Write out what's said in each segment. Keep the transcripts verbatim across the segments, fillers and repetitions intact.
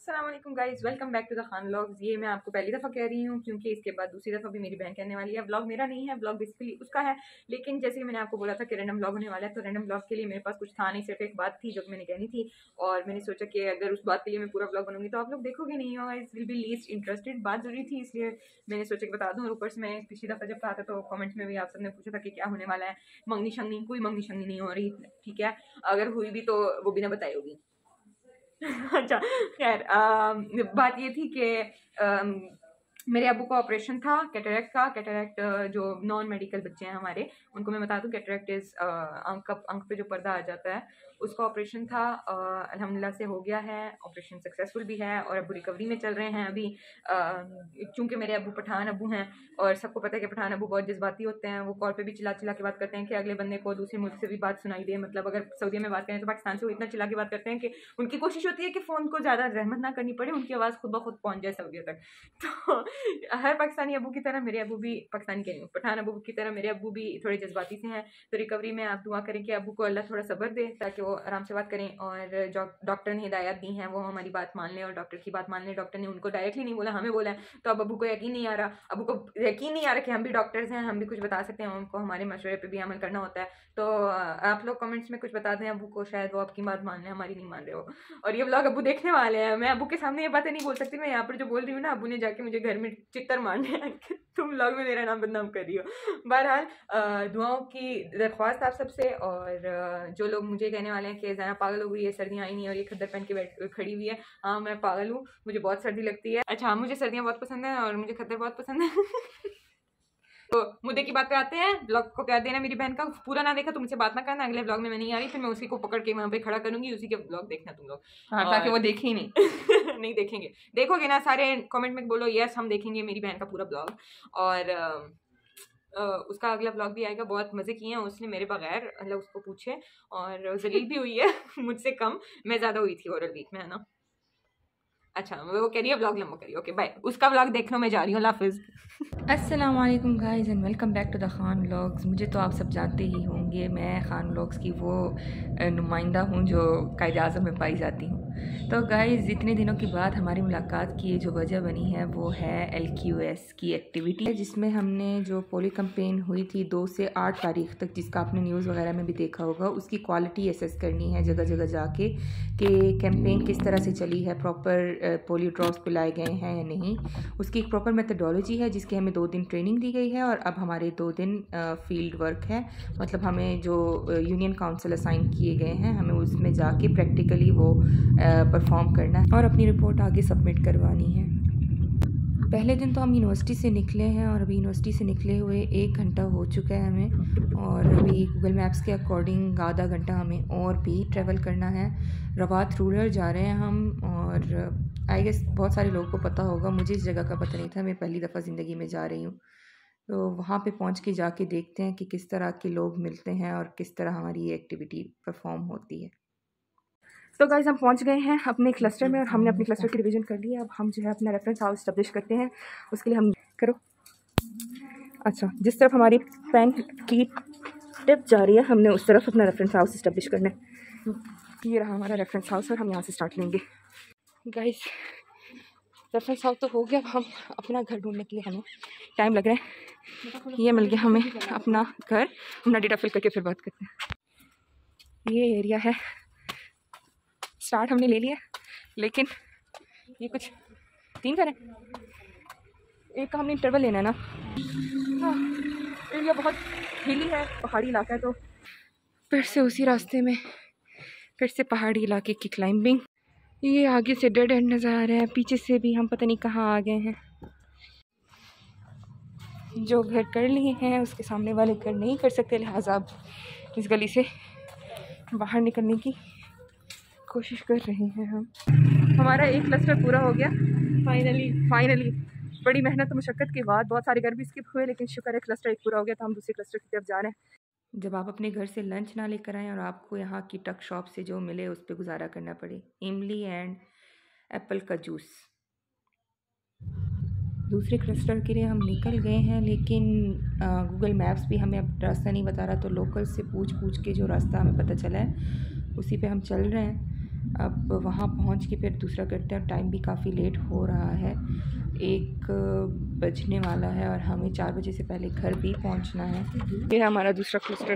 अस्सलाम वालेकुम guys, welcome back to the Khan vlogs. ये मैं आपको पहली दफ़ा कह रही हूँ क्योंकि इसके बाद दूसरी दफ़ा भी मेरी बहन कहने वाली है। व्लॉग मेरा नहीं है, व्लॉग बेसिकली उसका है। लेकिन जैसे कि मैंने आपको बोला था कि रैंडम व्लॉग होने वाला है, तो रैंडम व्लॉग के लिए मेरे पास कुछ था नहीं, सिर्फ एक बात थी जो मैंने कहनी थी। और मैंने सोचा कि अगर उस बात के लिए मैं पूरा व्लॉग बनूंगी तो आप लोग देखोगे नहीं हो, it will be least interested. बात ज़रूरी थी इसलिए मैंने सोचा कि बता दूँ। ऊपर से मैं पिछली दफ़ा जब कहा था तो कमेंट्स में भी आप सबने पूछा था कि क्या होने वाला है। मंगनी शंगनी, कोई मंगनी शंगनी नहीं हो रही, ठीक है। अगर हुई भी तो वो बिना बताई होगी। अच्छा, खैर बात ये थी कि मेरे अबू का ऑपरेशन था कैटरेक्ट का। कैटरेक्ट जो नॉन मेडिकल बच्चे हैं हमारे, उनको मैं बता दूं, कैटरेक्ट इज आंख का आंख पे जो पर्दा आ जाता है, उसका ऑपरेशन था। अल्हम्दुलिल्लाह से हो गया है, ऑपरेशन सक्सेसफुल भी है और अबू रिकवरी में चल रहे हैं अभी। चूँकि मेरे अबू पठान अबू हैं और सबको पता है कि पठान अबू बहुत जज्बाती होते हैं। वो कॉल पे भी चिल्ला चिल्ला के बात करते हैं कि अगले बंदे को दूसरे मुल्क से भी बात सुनाई दे। मतलब अगर सऊदी में बात करें तो पाकिस्तान से वो इतना चिल्ला के बात करते हैं कि उनकी कोशिश होती है कि फ़ोन को ज़्यादा रहमत ना करनी पड़े, उनकी आवाज़ खुद ब खुद पहुँच जाए सऊदियों तक। तो हर पाकिस्तानी अबू की तरह मेरे अबू भी, पाकिस्तानी के पठान अबू की तरह मेरे अबू भी थोड़े जज्बाती से हैं। तो रिकवरी में आप दुआ करें कि अबू को अल्लाह थोड़ा सब्र दे ताकि वो आराम से बात करें। और जो डॉक्टर ने हिदायत दी हैं वो हमारी बात मान लें और डॉक्टर की बात मान लें। डॉक्टर ने उनको डायरेक्टली नहीं बोला, हमें बोला है। तो अब अबू को यकीन नहीं आ रहा, अबू को यकीन नहीं आ रहा कि हम भी डॉक्टर्स हैं, हम भी कुछ बता सकते हैं, उनको हमारे मशवरे पे भी अमल करना होता है। तो आप लोग कमेंट्स में कुछ बता दें अबू को, शायद वो आपकी बात मान लें, हमारी नहीं मान रहे हो। और ये व्लॉग अबू देखने वाले हैं। मैं अबू के सामने ये बातें नहीं बोल सकती, मैं यहाँ पर जो बोल रही हूँ ना, अबू ने जाके मुझे घर में चित्तर मारने हैं कि तुम व्लॉग में मेरा नाम बदनाम कर रही हो। बहरहाल दुआओं की दरख्वास्त आप सबसे। और जो लोग मुझे कहने वाले हैं कि ज़रा पागल हो गई है, सर्दियाँ आई नहीं और ये खद्दर पहन के बैठ खड़ी हुई है, हाँ मैं पागल हूँ, मुझे बहुत सर्दी लगती है। अच्छा, मुझे सर्दियाँ बहुत पसंद है और मुझे खद्दर बहुत पसंद है। तो मुद्दे की बात पे आते हैं। ब्लॉग को प्यार देना मेरी बहन का, पूरा ना देखा तो मुझसे बात ना करना। अगले ब्लॉग में मैं नहीं आ रही, फिर मैं उसी को पकड़ के वहाँ पे खड़ा करूंगी, उसी के ब्लॉग देखना तुम लोग। हाँ, ताकि वो देखे ही नहीं। नहीं देखेंगे, देखोगे ना सारे कमेंट में बोलो यस हम देखेंगे मेरी बहन का पूरा ब्लॉग। और आ, उसका अगला ब्लॉग भी आएगा। बहुत मज़े किए हैं उसने मेरे बगैर, अल्लाह उसको पूछे। और जलील भी हुई है मुझसे कम, मैं ज़्यादा हुई थी ओरल वीक में, है ना। अच्छा, वो कह रही है व्लॉग लंबा करिए, ओके बाय। उसका व्लॉग देख लो, मैं जा रही हूँ, हाफिज़। अस्सलाम वालेकुम guys and welcome back to the Khan vlogs. मुझे तो आप सब जानते ही होंगे, मैं खान व्लॉग्स की वो नुमाइंदा हूँ जो कायदे आज़म में पाई जाती हूँ। तो गाइस, इतने दिनों के बाद हमारी मुलाकात की जो वजह बनी है वो है एल क्यू एस की एक्टिविटी है, जिसमें हमने जो पोलियो कैंपेन हुई थी दो से आठ तारीख तक, जिसका आपने न्यूज़ वगैरह में भी देखा होगा, उसकी क्वालिटी असेस करनी है जगह जगह जाके कि कैंपेन किस तरह से चली है, प्रॉपर पोलियो ड्रॉप्स पिलाए गए हैं या नहीं। उसकी एक प्रॉपर मेथडोलॉजी है जिसकी हमें दो दिन ट्रेनिंग दी गई है और अब हमारे दो दिन फील्ड वर्क है। मतलब हमें जो यूनियन काउंसिल असाइन किए गए हैं, हमें उसमें जाके प्रैक्टिकली वो परफॉर्म करना है और अपनी रिपोर्ट आगे सबमिट करवानी है। पहले दिन तो हम यूनिवर्सिटी से निकले हैं और अभी यूनिवर्सिटी से निकले हुए एक घंटा हो चुका है हमें। और अभी गूगल मैप्स के अकॉर्डिंग आधा घंटा हमें और भी ट्रैवल करना है। रवात रूरल जा रहे हैं हम। और आई गेस बहुत सारे लोगों को पता होगा, मुझे इस जगह का पता नहीं था, मैं पहली दफ़ा ज़िंदगी में जा रही हूँ। तो वहाँ पे पहुँच के जाके देखते हैं कि किस तरह के लोग मिलते हैं और किस तरह हमारी ये एक्टिविटी परफॉर्म होती है। तो गाइस, हम पहुंच गए हैं अपने क्लस्टर में और हमने अपने क्लस्टर की रिवीजन कर ली है। अब हम जो है अपना रेफरेंस हाउस स्टैब्लिश करते हैं। उसके लिए हम करो अच्छा, जिस तरफ हमारी पेन की टिप जा रही है हमने उस तरफ अपना रेफरेंस हाउस स्टैब्लिश करना है। ये रहा हमारा रेफरेंस हाउस और हम यहाँ से स्टार्ट लेंगे। गाइस, रेफरेंस हाउस तो हो गया, हम अपना घर ढूंढने के लिए हमें टाइम लग रहा है। ये मिल गया हमें अपना घर, अपना डेटा फिल करके फिर बात करते हैं। ये एरिया है, स्टार्ट हमने ले लिया, लेकिन ये कुछ तीन घर हैं, एक का हमने इंटरवल लेना है ना। हाँ, एरिया बहुत हिली है, पहाड़ी इलाका है, तो फिर से उसी रास्ते में फिर से पहाड़ी इलाके की क्लाइंबिंग। ये आगे से डेड एंड नज़र आ रहा है, पीछे से भी हम पता नहीं कहाँ आ गए हैं। जो घर कर लिए हैं उसके सामने वाले घर नहीं कर सकते, लिहाजा अब इस गली से बाहर निकलने की कोशिश कर रहे हैं हम। हमारा एक क्लस्टर पूरा हो गया फाइनली फाइनली बड़ी मेहनत और मुशक्क़त के बाद। बहुत सारे घर भी स्किप हुए, लेकिन शुक्र है क्लस्टर एक पूरा हो गया, तो हम दूसरे क्लस्टर की तरफ जा रहे हैं। जब आप अपने घर से लंच ना लेकर आएँ और आपको यहाँ की टक शॉप से जो मिले उस पर गुजारा करना पड़े, इमली एंड एप्पल का जूस। दूसरे क्लस्टर के लिए हम निकल गए हैं, लेकिन गूगल मैप्स भी हमें अब रास्ता नहीं बता रहा, तो लोकल से पूछ पूछ के जो रास्ता हमें पता चला है उसी पे हम चल रहे हैं। अब वहाँ पहुँच के फिर दूसरा करते हैं। टाइम भी काफ़ी लेट हो रहा है, एक बजने वाला है और हमें चार बजे से पहले घर भी पहुँचना है। ये है हमारा दूसरा क्लस्टर।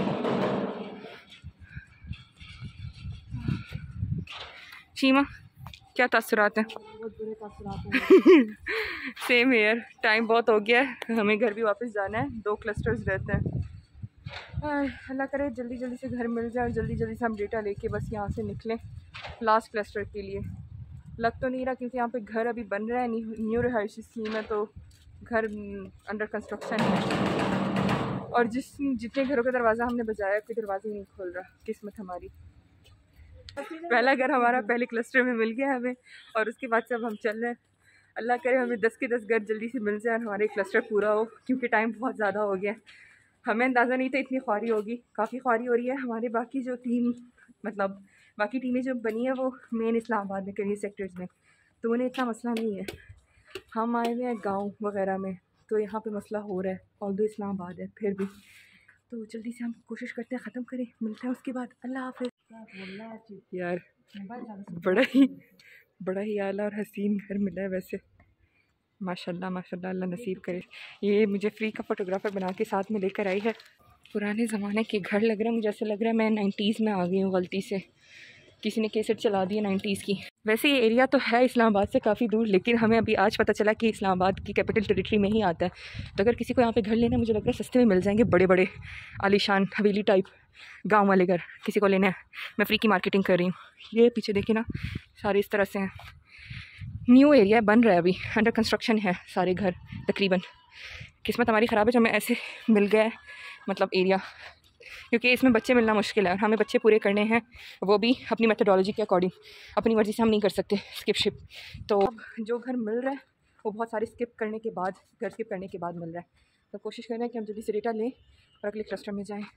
शीमा, क्या तासुरात हैं? बहुत बुरे तासुरात हैं। Same here. टाइम बहुत हो गया है, हमें घर भी वापस जाना है। दो क्लस्टर्स रहते हैं। अल्लाह करे जल्दी जल्दी से घर मिल जाए और जल्दी जल्दी से हम डेटा लेके बस यहाँ से निकलें लास्ट क्लस्टर के लिए। लग तो नहीं रहा क्योंकि यहाँ पे घर अभी बन रहा है, न्यू रिहाइशी स्कीम है, तो घर अंडर कंस्ट्रक्शन है। और जिस जितने घरों का दरवाज़ा हमने बजाया कोई दरवाज़ा ही नहीं खोल रहा। किस्मत हमारी, पहला घर हमारा पहले क्लस्टर में मिल गया हमें, और उसके बाद से अब हम चल रहे हैं। अल्लाह करे हमें दस के दस घर जल्दी से मिल जाए और हमारे क्लस्टर पूरा हो, क्योंकि टाइम बहुत ज़्यादा हो गया। हमें अंदाज़ा नहीं था इतनी ख्वारी होगी, काफ़ी ख्वारी हो रही है। हमारे बाकी जो टीम मतलब बाकी टीमें जो बनी है वो मेन इस्लामाबाद में कई सेक्टर्स में, तो उन्हें इतना मसला नहीं है। हम आए हुए हैं गाँव वगैरह में, तो यहाँ पे मसला हो रहा है। और दो इस्लामाबाद है फिर भी, तो जल्दी से हम कोशिश करते हैं ख़त्म करें, मिलते हैं उसके बाद। अल्लाह हाफ़िज़। यार बड़ा ही बड़ा ही आला और हसीन घर मिला है वैसे, माशाल्लाह माशाल्लाह, अल्लाह नसीब करे। ये मुझे फ्री का फ़ोटोग्राफ़र बना के साथ में लेकर आई है। पुराने ज़माने के घर लग रहा है मुझे, ऐसे लग रहा है मैं नाइन्टीज़ में आ गई हूँ। गलती से किसी ने कैसेट चला दी है नाइन्टीज़ की। वैसे ये एरिया तो है इस्लामाबाद से काफ़ी दूर, लेकिन हमें अभी आज पता चला कि इस्लामाबाद की कैपिटल टेरिटरी में ही आता है। तो अगर किसी को यहाँ पे घर लेना, मुझे लग रहा है सस्ते में मिल जाएंगे, बड़े बड़े आलीशान हवेली टाइप गांव वाले घर किसी को लेना है। मैं फ्री की मार्केटिंग कर रही हूँ। ये पीछे देखिए ना, सारे इस तरह से हैं। न्यू एरिया बन रहा है, अभी अंडर कंस्ट्रक्शन है सारे घर तकरीबन। किस्मत हमारी ख़राब है जो हमें ऐसे मिल गया है मतलब एरिया, क्योंकि इसमें बच्चे मिलना मुश्किल है और हमें बच्चे पूरे करने हैं, वो भी अपनी मेथोडोलॉजी के अकॉर्डिंग। अपनी मर्ज़ी से हम नहीं कर सकते स्किप शिप। तो जो घर मिल रहा है वो बहुत सारे स्किप करने के बाद, घर स्किप करने के बाद मिल रहा है। तो कोशिश कर रहे हैं कि हम जल्दी से डेटा लें और अगले क्लस्टर में जाएँ।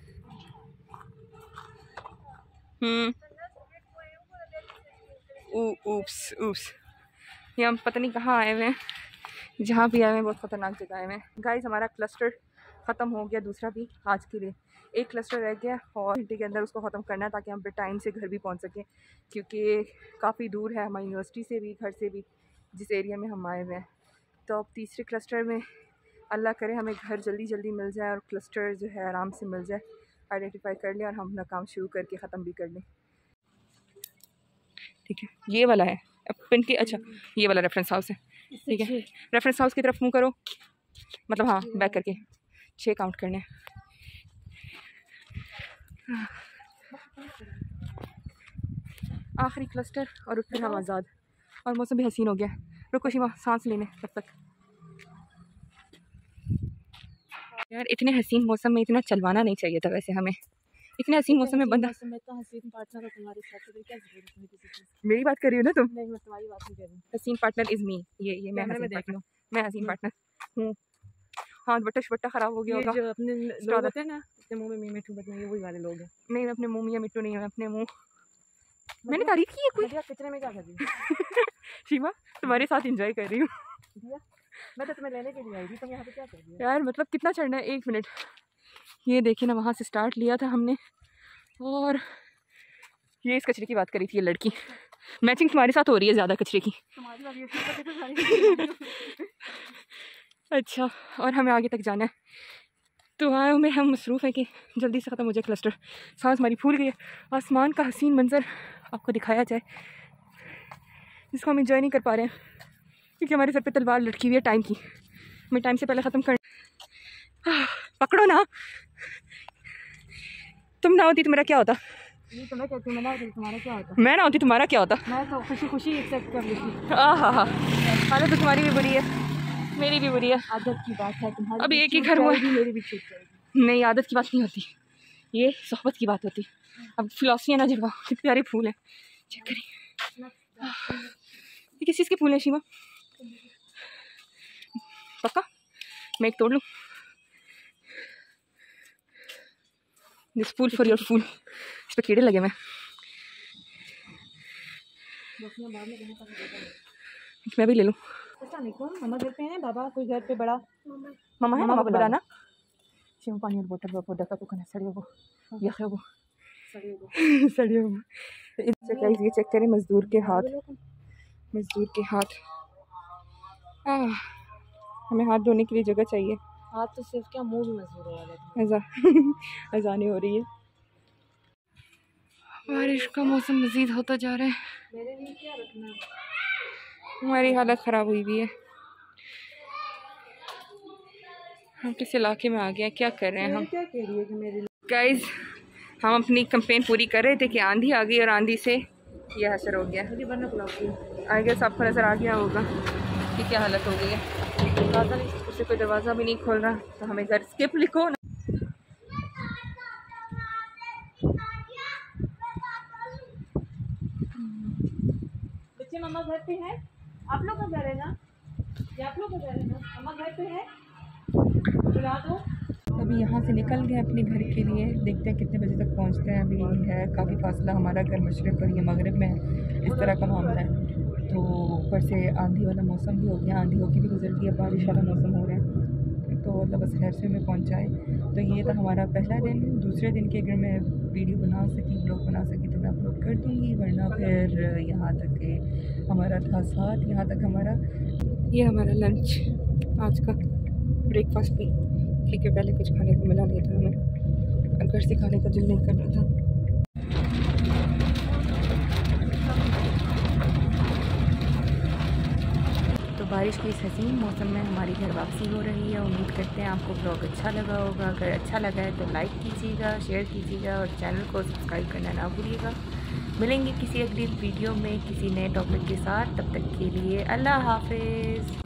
ऊप्स ऊप्स ये हम पता नहीं कहाँ आए हुए हैं, जहाँ भी आए हुए हैं बहुत ख़तरनाक जगह आए हुए हैं। गाइस हमारा क्लस्टर ख़त्म हो गया, दूसरा भी आज के लिए। एक क्लस्टर रह गया और घंटे के अंदर उसको ख़त्म करना है ताकि हम पे टाइम से घर भी पहुँच सकें, क्योंकि काफ़ी दूर है हमारी यूनिवर्सिटी से भी, घर से भी, जिस एरिया में हम आए हुए हैं। तो अब तीसरे क्लस्टर में अल्लाह करे हमें घर जल्दी जल्दी मिल जाए और क्लस्टर जो है आराम से मिल जाए, आइडेंटिफाई कर लें और हम अपना काम शुरू करके ख़त्म भी कर लें। ठीक है, ये वाला है पिन के, अच्छा ये वाला रेफरेंस हाउस है। ठीक है, रेफरेंस हाउस की तरफ मुँह करो, मतलब हाँ बैक करके छः काउंट करने हैं। आखिरी क्लस्टर और फिर हम आज़ाद, और मौसम भी हसीन हो गया। रुको शिमा सांस लेने तब तक। यार इतने हसीन मौसम में इतना चलवाना नहीं चाहिए था वैसे हमें। इतने हसीन मौसम में बंदा, हसीन पार्टनर तुम्हारे साथ, तो क्या जरूरत है किसी चीज़ की? मेरी बात कर रही हो ना तुम? नहीं मैं तुम्हारी बात नहीं कर रही। हसीन पार्टनर इज़ मी। ये ये मैं हसीन पार्टनर, मैं हसीन पार्टनर हूँ। हाँ बट्टा शट्टा ख़राब हो गया होगा। जो अपने लोग होते हैं ना, अपने मुँह में मी मिट्टू बटना, ये वही वाले लोग हैं। नहीं अपने मुँह में मिट्टू नहीं है, अपने मुँह मैंने तारीफ की है कोई। किचने में क्या कर रही है? शिमा तुम्हारे साथ एंजॉय कर रही हूँ। मैं तो तुम्हें लेने के लिए आई थी, तुम यहाँ पे क्या कर रही हो? यार मतलब कितना चढ़ना है, एक मिनट। ये देखिए ना, वहाँ से स्टार्ट लिया था हमने, और ये इस कचरे की बात करी थी। ये लड़की मैचिंग तुम्हारे साथ हो रही है ज़्यादा कचरे की। अच्छा, और हमें आगे तक जाना है, तो आए में हम मसरूफ़ हैं कि जल्दी से ख़त्म हो जाए क्लस्टर। सांस हमारी फूल गई है। आसमान का हसीन मंज़र आपको दिखाया जाए, जिसको हम इंजॉय नहीं कर पा रहे हैं क्योंकि हमारे सर पे तलवार लटकी हुई है टाइम की। हमें टाइम से पहले ख़त्म कर, पकड़ो ना, तुम ना होती तुम्हारा क्या होता? ये तो मैं कहती हूँ, मैं ना होती तुम्हारा क्या होता? मैं ना होती तुम्हारा क्या होता? मैं तो खुशी खुशी एक्सेप्ट कर लेती। हाँ हाँ हाँ, हालत तो तुम्हारी भी बुरी है, मेरी भी बुरी है। आदत की बात है, तुम्हारी अब एक ही घर हुआ, मेरी भी छूट जाएगी। नहीं आदत की बात नहीं होती, ये सोहबत की बात होती। अब फिलॉसफी है ना जिरवा, कितने प्यारे फूल हैं, चेक करिए। ये किस चीज़ के फूल हैं शिवा? पक्का मैं एक तोड़ लूँ? This phool for your fool. इस पर कीड़े लगे मैं, मैं भी ले लूँ। मामा घर पे हैं, बाबा कोई घर पे बड़ा मामा है, मामा को बुलाना। शिव पानी और बोतल वो डका को कने सड़ी वो ये है वो सड़े हुए। ये चेक करें मजदूर के हाथ, मजदूर के हाथ। आह, हमें हाथ धोने के लिए जगह चाहिए। हाथ तो सिर्फ क्या, मुंह भी मजबूर हो रहा है। ऐसा अजानी हो रही है। बारिश का मौसम मज़ीद होता जा रहा है। मेरे लिए क्या रखना, हमारी हालत ख़राब हुई भी है। हम किस इलाके में आ गए हैं, क्या कर रहे हैं हम? क्या कह रही है कि मेरे गाइस, हम अपनी कंपेन पूरी कर रहे थे कि आंधी आ गई और आंधी से यह असर हो गया। आई गेस आपको नज़र आ गया होगा कि क्या हालत हो गई है। दरवाज़ा नहीं, उससे कोई दरवाज़ा भी नहीं खोल रहा, तो हमें घर स्किप लिखो ना। बच्चे मम्मा घर पे है, आप लोग का घर है ना, ये आप लोग का घर है ना, मम्मा घर पे है, बुला दो। अभी यहाँ से निकल गए अपने घर के लिए, देखते हैं कितने बजे तक पहुँचते हैं। अभी है काफ़ी फासला, हमारा घर मशरक़ और ये मगरिब में है, इस तरह का मामला है। तो ऊपर से आंधी वाला मौसम भी हो गया, आंधी होकर भी गुजर गई, बारिश वाला मौसम हो रहा है। तो अल्लाह बस खैर से हमें पहुँचाए। तो ये था हमारा पहला दिन। दूसरे दिन के अगर मैं वीडियो बना सकी, ब्लॉग बना सकी तो मैं अपलोड कर दूँगी, वरना फिर यहाँ तक के हमारा था साथ, यहाँ तक हमारा ये हमारा लंच आज का, ब्रेकफास्ट भी, क्योंकि पहले कुछ खाने को मिला नहीं था हमें, घर से खाने का दिल नहीं कर रहा था। तो बारिश के इस हसीन मौसम में हमारी घर वापसी हो रही है। उम्मीद करते हैं आपको ब्लॉग अच्छा लगा होगा। अगर अच्छा लगा है तो लाइक कीजिएगा, शेयर कीजिएगा और चैनल को सब्सक्राइब करना ना भूलिएगा। मिलेंगे किसी अगली वीडियो में किसी नए टॉपिक के साथ, तब तक के लिए अल्लाह हाफिज़।